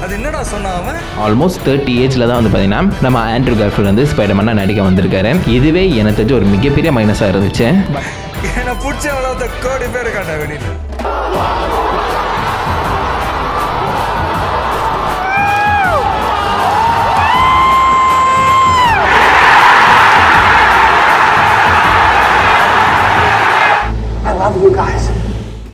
அது என்னடா சொன்னான்? ஆல்மோஸ்ட் 30 ஏஜ்ல தான் வந்து பார்த்தீங்கன்னா நம்ம ஆண்ட்ரூ கார்ஃபீல்ட் வந்து ஸ்பைடர்மேனா நடிக்க வந்திருக்காரு. இதுவே எனக்கு தெரிஞ்ச ஒரு மிகப்பெரிய மைனஸாக இருந்துச்சு. என்ன பிடிச்ச கோடி பேர் காட்ட வெளியில்